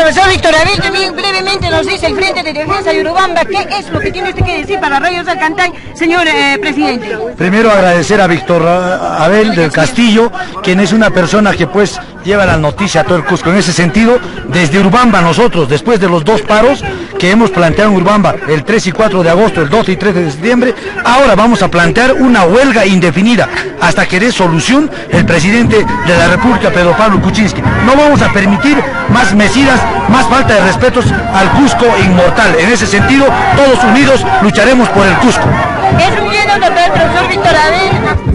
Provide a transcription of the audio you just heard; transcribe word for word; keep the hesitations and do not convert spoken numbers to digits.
Profesor Víctor Abel, también brevemente nos dice el Frente de Defensa de Urubamba, ¿qué es lo que tiene usted que decir para Radio Salcantay, señor eh, presidente? Primero agradecer a Víctor Abel del Castillo, quien es una persona que pues lleva la noticia a todo el Cusco. En ese sentido, desde Urubamba nosotros, después de los dos paros que hemos planteado en Urubamba, el tres y cuatro de agosto, el doce y trece de septiembre, ahora vamos a plantear una huelga indefinida hasta que dé solución el presidente de la República, Pedro Pablo Kuczynski. No vamos a permitir más mesidas, más falta de respetos al Cusco inmortal. En ese sentido, todos unidos lucharemos por el Cusco. Es un miedo, doctor, profesor Víctor Abel.